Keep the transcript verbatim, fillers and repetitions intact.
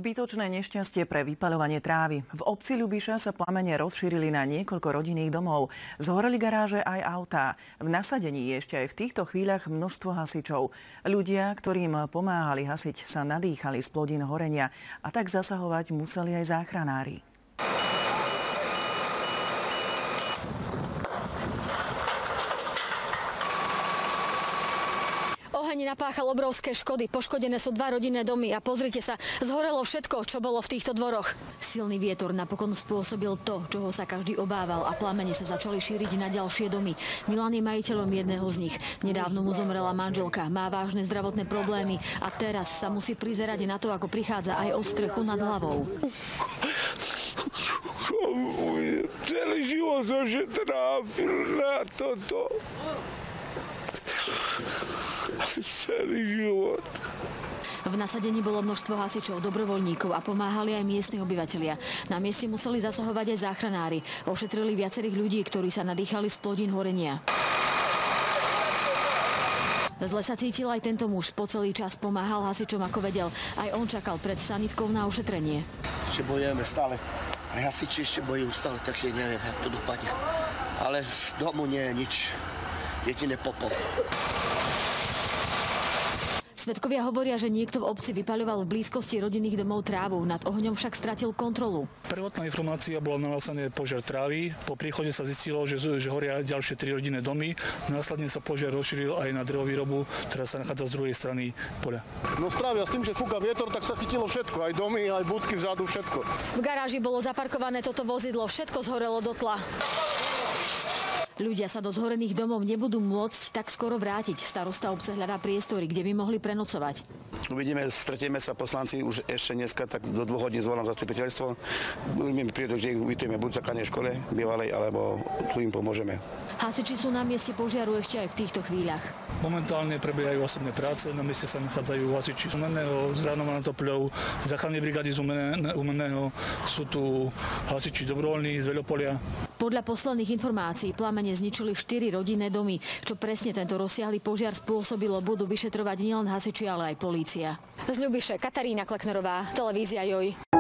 Zbytočné nešťastie pre vypaľovanie trávy. V obci Ľubiša sa plamene rozšírili na niekoľko rodinných domov. Zhoreli garáže aj autá. V nasadení je ešte aj v týchto chvíľach množstvo hasičov. Ľudia, ktorým pomáhali hasiť, sa nadýchali z plodín horenia a tak zasahovať museli aj záchranári. Oheň napáchal obrovské škody, poškodené sú dva rodinné domy a pozrite sa, zhorelo všetko, čo bolo v týchto dvoroch. Silný vietor napokon spôsobil to, čoho sa každý obával a plamene sa začali šíriť na ďalšie domy. Milan je majiteľom jedného z nich. Nedávno mu zomrela manželka, má vážne zdravotné problémy a teraz sa musí prizerať na to, ako prichádza aj o strechu nad hlavou. Celý život som že trápil na toto. Celý život. V nasadení bolo množstvo hasičov, dobrovoľníkov a pomáhali aj miestni obyvatelia. Na mieste museli zasahovať aj záchranári. Ošetrili viacerých ľudí, ktorí sa nadýchali z plodín horenia. Zle sa cítil aj tento muž. Po celý čas pomáhal hasičom, ako vedel. Aj on čakal pred sanitkou na ošetrenie. Ešte bojujeme stále. Aj hasiči ešte bojujú stále, takže neviem, jak to dopadne. Ale z domu nie je nič. Jedine popol. Svedkovia hovoria, že niekto v obci vypaľoval v blízkosti rodinných domov trávu. Nad ohňom však stratil kontrolu. Prvotná informácia bola nahlásený požiar trávy. Po príchode sa zistilo, že, že horia ďalšie tri rodinné domy. Následne sa požiar rozšíril aj na drevovýrobu, ktorá sa nachádza z druhej strany poľa. No strávia s tým, že fúka vietor, tak sa chytilo všetko. Aj domy, aj budky vzadu, všetko. V garáži bolo zaparkované toto vozidlo. Všetko zhorelo do tla. Ľudia sa do zhorených domov nebudú môcť tak skoro vrátiť. Starosta obce hľadá priestory, kde by mohli prenocovať. Uvidíme, stretieme sa poslanci už ešte dneska, tak do dvoch hodín zvolám zastupiteľstvo. My prídu, že ich ubytujeme buď v základnej škole bývalej, alebo tu im pomôžeme. Hasiči sú na mieste požiaru ešte aj v týchto chvíľach. Momentálne prebiehajú osobné práce, na mieste sa nachádzajú hasiči z Umeného, z Ránom na Topľov, z záchrannej brigády z Umeného, sú tu hasiči dobrovoľní z Veľopolia. Podľa posledných informácií plamene zničili štyri rodinné domy. Čo presne tento rozsiahly požiar spôsobilo, budú vyšetrovať nielen hasiči, ale aj polícia. Z Ľubiše, Katarína Kleknerová, televízia Joj.